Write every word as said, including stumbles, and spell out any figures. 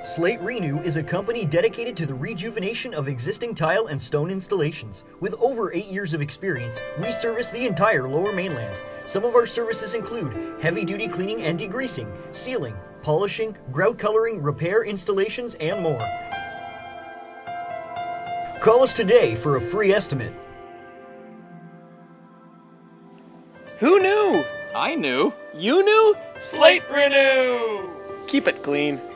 Slate Renew is a company dedicated to the rejuvenation of existing tile and stone installations. With over eight years of experience, we service the entire Lower Mainland. Some of our services include heavy-duty cleaning and degreasing, sealing, polishing, grout coloring, repair installations, and more. Call us today for a free estimate. Who knew? I knew. You knew? Slate Renew! Keep it clean.